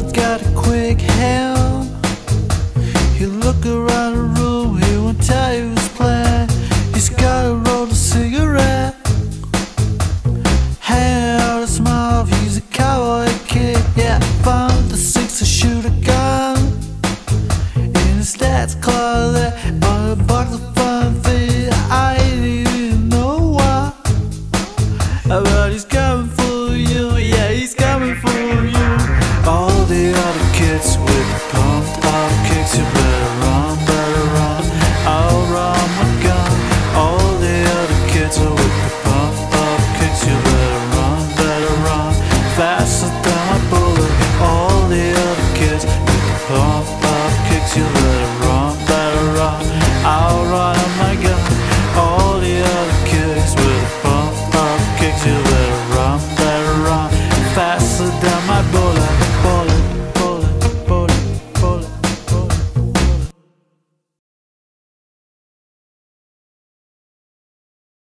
got a quick hand. He look around the room, he won't tell you his plan. He's gotta roll a cigarette, hang out his mouth, he's a cowboy kid. Yeah, found the six to shoot a gun in his dad's closet on a box of fun things. I didn't even know why, but he's coming for you. Yeah, he's coming for you. All the other kids with the pumped up kicks, you better run, better run. I'll run my gun. All the other kids are with the pumped up kicks, you better run, faster than my bullet. All the other kids with the pumped up kicks, you better run, I'll run my gun. All the other kids with the pumped up kicks, you better run, faster than my bullet.